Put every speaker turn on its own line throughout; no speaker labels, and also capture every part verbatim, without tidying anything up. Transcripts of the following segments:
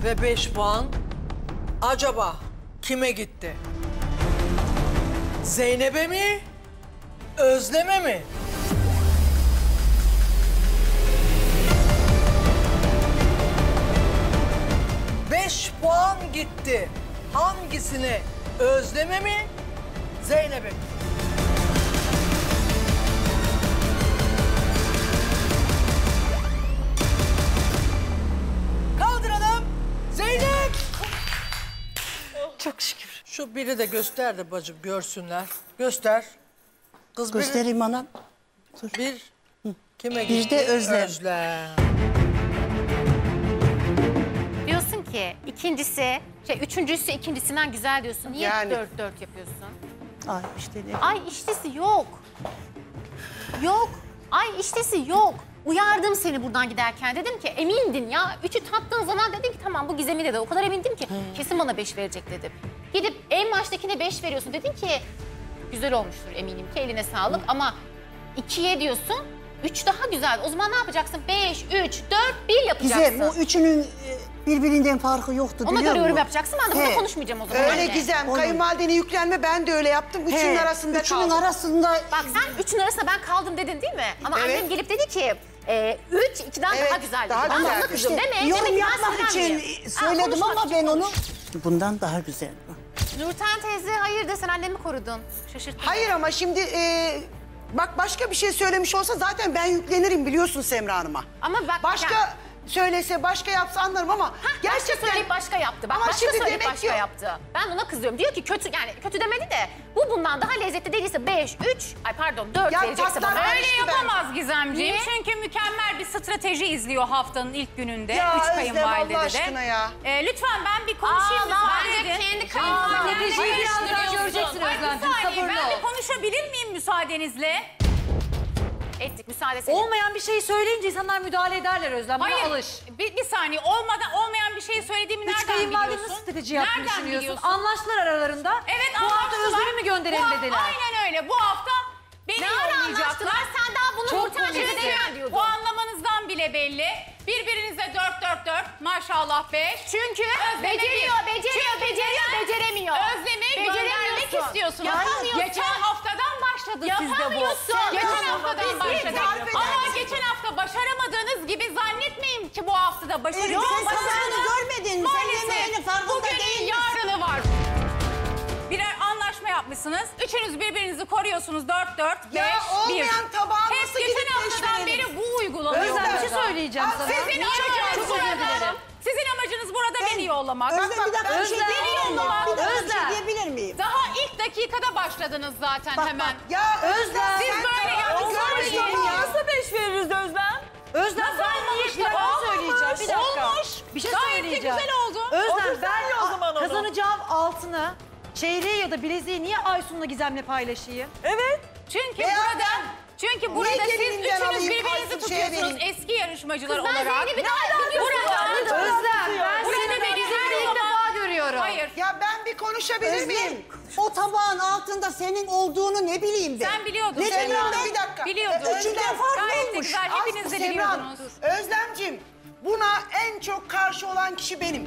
Ve beş puan acaba kime gitti? Zeynep'e mi? Özlem'e mi? Beş puan gitti. Hangisine? Özlem'e mi? Zeynep'e mi? Kaldıralım. Zeynep!
Çok şükür.
Şu biri de göster de bacım görsünler. Göster. Kız
Göstereyim anam. Dur.
Bir. bir. Kime
Bir
gitti?
de Özlem.
Özlem.
Diyorsun ki ikincisi, şey üçüncüsü ikincisinden güzel diyorsun. Niye
Yani.
dört dört yapıyorsun?
Ay işte ne?
Ay iştesi yok. Yok. Ay iştesi yok. Uyardım seni buradan giderken. Dedim ki emindin ya. Üçü tattığın zaman dedim ki tamam bu Gizem'i dedi. O kadar emindim ki kesin bana beş verecek dedim. Gidip en baştakine beş veriyorsun. Dedim ki güzel olmuştur eminim ki eline sağlık. Ama ikiye diyorsun. Üç daha güzel. O zaman ne yapacaksın? Beş, üç, dört, bir yapacaksın.
Gizem, o üçünün e, birbirinden farkı yoktu
Ona
biliyor
göre
musun?
yorum yapacaksın. Ben de burada
He.
konuşmayacağım o zaman.
Öyle
anne.
Gizem,
Onu-
kayınvalidene yüklenme, ben de öyle yaptım. Üçünün
He,
arasında
üçünün
kaldım.
arasında...
Bak sen üçün arasında ben kaldım dedin değil mi? Ama
Evet.
annem gelip dedi ki e, üç ikiden
Evet,
daha güzel.
daha
dedi.
güzel.
Ama ona kızdım
İşte
deme.
yorum
Demek ki ben
yapmak için
sinirlenmeyeyim. Ha,
söyledim
konuşmak
ama
için
ben onu...
konuş.
Bundan daha güzel.
Nurten teyze hayırdır sen annemi korudun. Şaşırttın.
Hayır ama şimdi e, bak başka bir şey söylemiş olsa zaten ben yüklenirim biliyorsun Semra Hanım'a.
Ama bak
Başka
yani-
söylese, başka yapsa anlarım ama
Hah, başka
gerçekten...
söyleyip başka yaptı. Bak
Ama
başka
şimdi
söyleyip
demek
başka
ki-
yaptı. Ben ona kızıyorum. Diyor ki kötü yani kötü demedi de bu bundan daha lezzetli değilse beş, üç, ay pardon dört
Ya
verecekse
tatlar
bana.
karıştı
Öyle
bence.
yapamaz Gizemciğim.
Niye?
Çünkü mükemmel bir strateji izliyor haftanın ilk gününde.
Ya
Üç
Özlem,
kayınvalidede
Allah
de.
aşkına ya.
Ee, lütfen ben bir konuşayım.
Aa,
müsaade
bence
edin.
kendi
Aa,
kayınvalideni
stratejiyi birazdan
karıştırıyorsun.
göreceksin
Ay, bir
Özlemciğim.
saniye,
Sabırlı
ben
ol.
de
Ben bir konuşabilir miyim müsaadenizle?
Ettik müsaade senin.
Olmayan bir şeyi söyleyince insanlar müdahale ederler Özlem. Buna
Hayır,
alış.
bir, bir saniye. Olmadan olmayan bir şeyi söylediğimi
Üç
nereden
kayınvalide
biliyorsun?
nasıl strateji yaptığını
Nereden
düşünüyorsun?
biliyorsun?
Anlaştılar aralarında.
Evet,
Bu hafta
anlaştılar.
Özlem'i mi gönderelim
Bu hafta-
dediler?
Aynen öyle. Bu hafta beni
Ne ara
yollayacaklar.
anlaştılar? Sen daha bunu
Çok
Nurten teyze
komiksin.
demeden diyordun.
Bu anlamanızdan bile belli. Birbirinize dört dört dört. Maşallah beş.
Çünkü
Özlem'e
beceriyor,
bir.
beceriyor,
Çünkü
beceriyor,
neden?
beceremiyor.
Özlem'i
Beceremiyorsun.
göndermek istiyorsunuz.
Yapamıyorsun.
Geçen haftadan başladı sizde bu.
Yapamıyorsun.
Geçen
Ama
haftadan
bizi
başladı.
tarif eder
Ama
misin?
geçen hafta başaramadığınız gibi zannetmeyin ki bu hafta da başaracağız.
sen sabahını görmedin mi? Sen yemeğinin farkında
Bugünün
değil misin?
yarını var. Birer anlaşma yapmışsınız. Üçünüz birbirinizi koruyorsunuz. Dört dört, beş,
Ya
bir.
olmayan tabağa
Hep
nasıl
geçen
gidip beş
haftadan
verelim?
beri bu uygulanıyor.
Özlem bir şey
Özlem.
söyleyeceğim
Aa,
sana.
Sizin
Niye
amacınız
çok özür
burada.
dilerim.
Sizin amacınız burada beni yollamak.
Özlem bir dakika bir şey
Özlem,
diyebilir miyim?
yollamak.
Bir dakika bir
Özlem.
şey diyebilir miyim?
Daha ilk dakikada başladınız zaten
Bak,
hemen.
bak.
Ya
Özlem,
Siz
sen
böyle
tabağı
yaptınız.
görmedin ya.
Nasıl beş veririz Özlem? Özlem
Nasıl
ben
olmamış
bir dakika
da?
söyleyeceğim. Bir dakika.
Olmuş.
Bir şey
Gayet de
söyleyeceğim.
güzel oldu.
Özlem ben kazanacağım altını, çeyreği ya da bileziği niye Aysun'la Gizem'le paylaşayım?
Evet. Çünkü
Veya
burada
ben-
çünkü burada siz
gelinimden
üçünüz
alayım,
birbirinizi
Aysun şeye
tutuyorsunuz
vereyim.
eski yarışmacılar
Kız ben
olarak.
Zeynep'i daha iyi
Burada
biliyorum.
Özlem ben
Burada
seni
beni
Gizem'le
her
ilk
zaman-
defa görüyorum.
Hayır.
Ya ben bir konuşabilir
Özlem,
miyim?
o tabağın altında senin olduğunu ne bileyim ben?
Sen biliyordun.
Ne
Semra
bileyim
Hanım.
ben?
Bir dakika.
Biliyordun.
Ee, Üçünden farklı
Gayet de
olmuş.
güzel.
Az
Hepiniz de
Semra Hanım.
biliyordunuz.
Özlemciğim, buna en çok karşı olan kişi benim.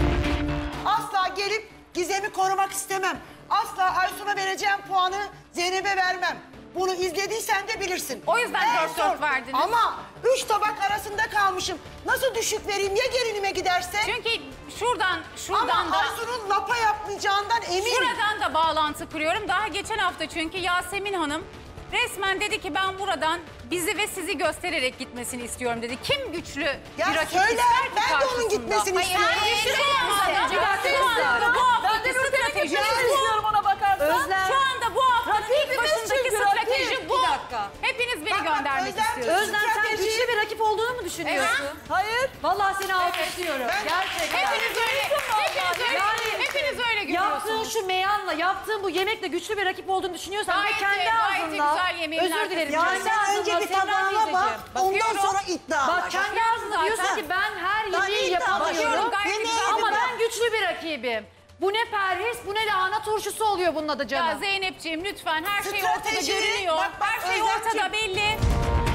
Asla gelip Gizem'i korumak istemem. Asla Aysun'a vereceğim puanı Zeynep'e vermem. Bunu izlediysen de bilirsin.
O yüzden
En
dört dört
son-
verdiniz.
Ama üç tabak arasında kalmışım. Nasıl düşük vereyim ya gelinime giderse?
Çünkü şuradan şuradan
Ama
da
Aysun'un lapa yapmayacağından eminim.
şuradan da bağlantı kuruyorum. Daha geçen hafta çünkü Yasemin Hanım resmen dedi ki ben buradan bizi ve sizi göstererek gitmesini istiyorum dedi. Kim güçlü
Ya
bir rakip
söyle,
ister ki
ben de onun
karşısında?
gitmesini
Hayır,
istiyorum.
hayır,
Hayır,
şu anda-
hayır,
şu anda bu haftaki stratejimiz bu.
ona bakarsan. Özlem.
Şu anda bu haftanın ilk
Rakibimiz
başındaki
çünkü
strateji
rakip.
bu.
Bir dakika.
Hepiniz beni
Bak, bak,
göndermek
Özlem-
istiyorsunuz.
Özlem sen
Strateji-
güçlü bir rakip olduğunu mu düşünüyorsun?
Evet.
Hayır. Vallahi seni alkışlıyorum.
Ben-
Gerçekten.
Hepiniz öyle, hepiniz öyle,
Yani
hepiniz öyle
yaptığın
görüyorsunuz.
şu meyanla, yaptığın bu yemekle güçlü bir rakip olduğunu düşünüyorsan
Gayet
ve kendi
de- gayet de
ağzından,
güzel yemeğin
özür dilerim.
Yani
kendi
sen önce
ağzından
bir
Semra
tabağına bak,
teyzeciğim.
ondan
Bakıyorum.
sonra iddia
Bak
var.
kendi ağzından diyorsun
zaten.
ki ben her
Daha
yemeği
iyi iddia var.
yapamıyorum.
Bakıyorum, gayet
Yemeği
güzel.
Ama
iddia.
ben güçlü bir rakibim. Bu ne perhis, bu ne lahana turşusu oluyor bunun adı
Ya
canım.
Zeynepciğim lütfen her şey
Strateji,
ortada görünüyor.
bak, bak,
her şey
Özlemciğim.
ortada belli.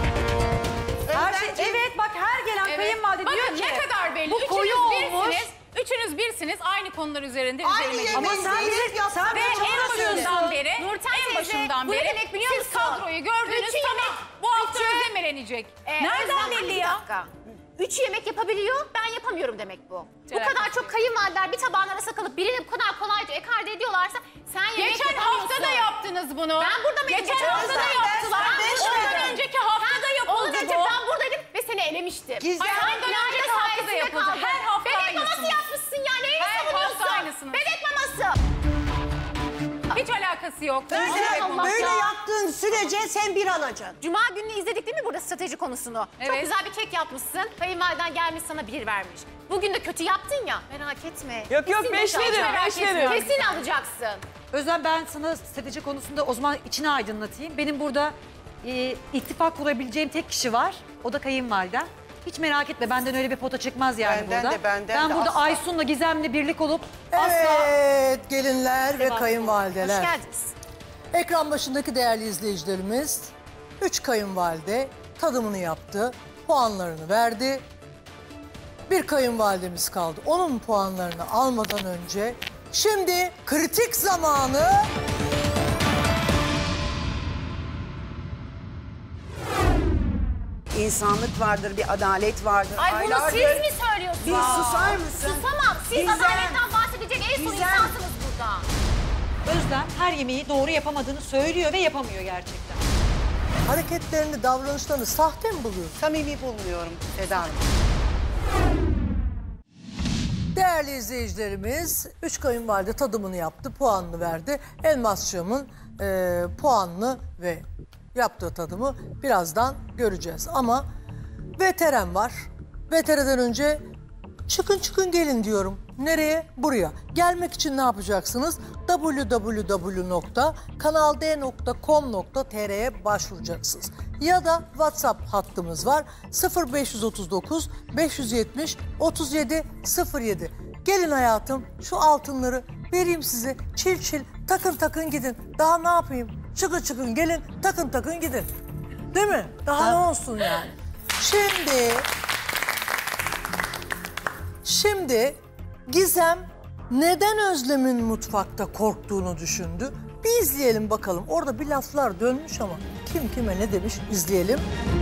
Her şey,
Özlemciğim,
evet bak her gelen
Evet.
kayınvalide
Bakın
diyor ki
ne kadar belli.
bu
Üçünüz
koyu olmuş.
birsiniz. konular üzerinde
Aynı
üzerime
yemeği
gidiyorsunuz.
Ama sen
Zeynep
bize-
yapsa
sen
Ve
ben
bize-
çok
en
söylüyorum.
başından beri,
Nurten
en
teyze,
başından
bu ne
beri
demek biliyor
siz
musun?
kadroyu gördünüz,
Üç
tamam.
yemek-
Bu hafta
üçü-
Özlem elenecek.
Ee,
Nereden
Özlem,
belli
bir
ya?
dakika. Üç yemek yapabiliyor, ben yapamıyorum demek bu. Bu
alakası
kadar çok
yok.
kayınvalideler bir tabağın arasında kalıp birini bu kadar kolayca ekarte ediyorlarsa sen yemek
Geçen
yapamıyorsun.
hafta da yaptınız bunu.
Ben burada mıydım?
Geçen hafta da
Ben-
yaptılar.
ben beş
Ondan
verdim.
önceki hafta da
Ondan
yapıldı
önce
bu.
ben buradaydım ve seni elemiştim.
Gizem-
Hayır,
Ondan
İlayda
önceki hafta da
sayesinde
yapıldı.
kaldın.
Her hafta
Bebek
aynısınız.
maması yapmışsın ya. Neyi
Her
savunuyorsun?
hafta aynısınız.
Bebek maması.
Hiç alakası yok.
Böyle,
Allah
böyle
ya.
yaptığın sürece sen bir alacaksın.
Cuma gününü izledik değil mi burada strateji konusunu? Çok
Evet.
güzel bir kek yapmışsın. Kayınvaliden gelmiş sana bir vermiş. Bugün de kötü yaptın ya. Merak etme.
Yok, yok,
Kesin
beş
de
verin,
merak
beş
etme.
verin.
Kesin alacaksın.
Özlem, ben sana strateji konusunda o zaman içini aydınlatayım. Benim burada e, ittifak kurabileceğim tek kişi var. O da kayınvaliden. Hiç merak etme, benden öyle bir pota çıkmaz yani
Benden
burada.
de, benden
ben
de
burada
asla.
Aysun'la Gizem'le birlik olup asla...
Evet gelinler ve
Hoş
kayınvalideler.
geldiniz.
Ekran başındaki değerli izleyicilerimiz, üç kayınvalide tadımını yaptı, puanlarını verdi. Bir kayınvalidemiz kaldı. Onun puanlarını almadan önce şimdi kritik zamanı.
İnsanlık vardır, bir adalet vardır.
Ay bunu
Aylardır-
siz mi söylüyorsunuz?
Bir susar mısın?
Susamam. Siz
Gizem.
adaletten bahsedecek en son
Gizem.
insansınız burada.
Özlem her yemeği doğru yapamadığını söylüyor ve yapamıyor gerçekten.
Hareketlerini, davranışlarını sahte mi buluyorsun?
Samimi bulmuyorum Seda Hanım.
Değerli izleyicilerimiz, üç kayınvalide tadımını yaptı, puanını verdi. Elmasçığımın e, puanını ve yaptığı tadımı birazdan göreceğiz. Ama V T R'm var. V T R'den önce çıkın çıkın gelin diyorum. Nereye? Buraya. Gelmek için ne yapacaksınız? w w w nokta kanal d nokta com nokta t r'ye başvuracaksınız. Ya da WhatsApp hattımız var. sıfır beş otuz dokuz beş yüz yetmiş otuz yedi sıfır yedi. Gelin hayatım, şu altınları vereyim size. Çil çil takın takın gidin. Daha ne yapayım? Çıkın çıkın gelin, takın takın gidin. Değil mi? Daha ne olsun yani? Şimdi Şimdi Gizem neden Özlem'in mutfakta korktuğunu düşündü? Bir izleyelim bakalım. Orada bir laflar dönmüş ama kim kime ne demiş izleyelim.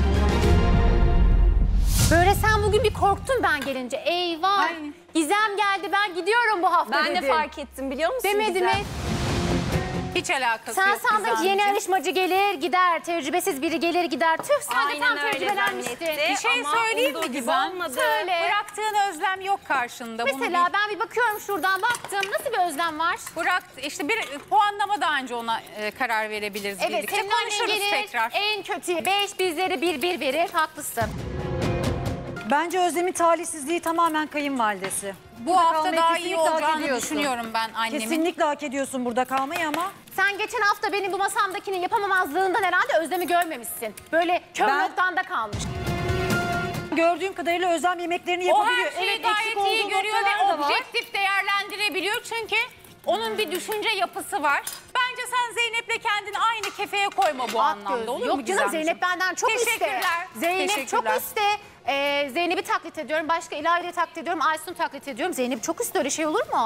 Böyle sen bugün bir korktun ben gelince. Eyvah.
Ay.
Gizem geldi ben gidiyorum bu hafta
Ben
dedin.
de fark ettim biliyor musun?
Demedi
Gizem?
mi?
Hiç alakası
Sen
yok
sandın ki yeni
Gizemciğim.
yarışmacı gelir gider, tecrübesiz biri gelir gider. Tüh sen de tam
Aynen öyle
tecrübelenmiştin.
zannetti.
Bir şey
Ama
söyleyeyim
umduğu
mi
gibi
Gizem?
olmadı.
Söyle.
Bıraktığın özlem yok karşında. Bunu
Mesela
bil.
ben bir bakıyorum şuradan baktım. Nasıl bir özlem var?
Bırak işte bir puanlama daha önce ona e, karar verebiliriz
Evet
birlikte.
senin annen
Konuşuruz
gelir
tekrar.
en kötü beş bizleri bir bir verir. Haklısın.
Bence Özlem'in talihsizliği tamamen kayınvalidesi.
Bu
Burada
hafta
kalmayı
daha iyi
kesinlikle hak
olacağını
ediyorsun.
düşünüyorum ben annemin.
Kesinlikle hak ediyorsun burada kalmayı ama
Sen geçen hafta benim bu masamdakinin yapamamazlığından herhalde Özlem'i görmemişsin. Böyle kör
Ben-
noktanda kalmış.
gördüğüm kadarıyla Özlem yemeklerini
O
yapabiliyor.
her şeyi
Evet,
gayet
eksik
iyi
olduğu
görüyor
noktalar
ve
da var.
objektif değerlendirebiliyor. Çünkü onun bir düşünce yapısı var. Bence sen Zeynep'le kendini aynı kefeye koyma bu
At
anlamda.
göz.
Olur mu
Yok canım
Gizemciğim?
Zeynep benden çok iste.
Teşekkürler.
Zeynep
Teşekkürler.
çok iste. Ee, Zeynep'i taklit ediyorum. Başka İlahi'yi taklit ediyorum. Aysun'u taklit ediyorum. Zeynep çok iste. Öyle şey olur mu?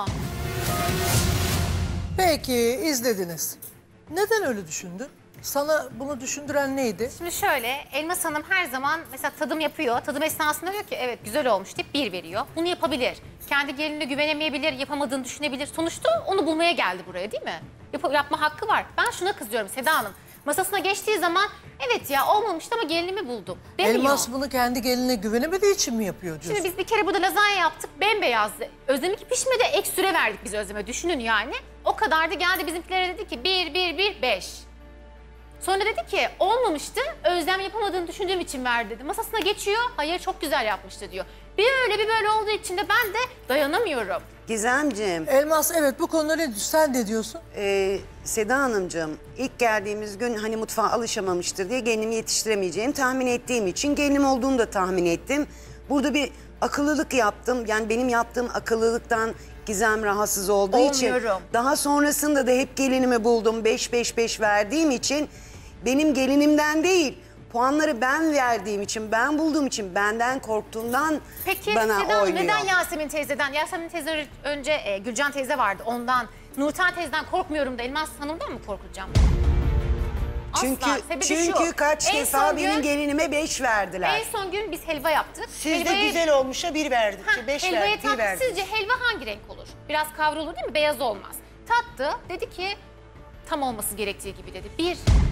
Peki izlediniz. Neden öyle düşündün? Sana bunu düşündüren neydi?
Şimdi şöyle Elmas Hanım her zaman mesela tadım yapıyor. Tadım esnasında diyor ki evet güzel olmuş deyip bir veriyor. Bunu yapabilir. Kendi gelinine güvenemeyebilir, yapamadığını düşünebilir. Sonuçta onu bulmaya geldi buraya değil mi? Yap yapma hakkı var. Ben şuna kızıyorum Seda Hanım. Masasına geçtiği zaman evet ya olmamıştı ama gelinimi buldum demiyor.
Elmas bunu kendi geline güvenemediği için mi yapıyor diyorsun?
Şimdi biz bir kere burada lazanya yaptık, bembeyazdı. Özlem'inki pişmedi, ek süre verdik biz Özlem'e. Düşünün yani. O kadardı, geldi bizimkilere dedi ki bir, bir, bir, beş. Sonra dedi ki olmamıştı, Özlem yapamadığını düşündüğüm için verdi dedi. Masasına geçiyor, hayır çok güzel yapmıştı diyor. Bir öyle bir böyle olduğu için de ben de dayanamıyorum.
Gizemciğim,
Elmas evet bu konuda ne sen de diyorsun?
e, Seda Hanımcığım ilk geldiğimiz gün hani mutfağa alışamamıştır diye gelinimi yetiştiremeyeceğimi tahmin ettiğim için gelinim olduğunu da tahmin ettim. Burada bir akıllılık yaptım. Yani benim yaptığım akıllılıktan Gizem rahatsız olduğu için.
Olmuyorum.
Daha sonrasında da hep gelinimi buldum. Beş beş beş verdiğim için benim gelinimden değil puanları ben verdiğim için, ben bulduğum için, benden korktuğundan
Peki
bana
neden,
oynuyor.
neden Yasemin teyzeden? Yasemin teyze önce e, Gülcan teyze vardı ondan. Nurten teyzeden korkmuyorum da Elmas Hanım'dan mı korkacağım?
Çünkü
Asla. Sebebi
çünkü
şu,
kaç
en
defa
son
benim
gün-
gelinime beş verdiler.
En son gün biz helva yaptık.
Siz de
Helvayı-
güzel olmuşa bir verdik.
Ha,
beş
helvayı
verdik, bir
tattı.
verdik.
Sizce helva hangi renk olur? Biraz kavrulur değil mi? Beyaz olmaz. Tattı. Dedi ki tam olması gerektiği gibi dedi. Bir.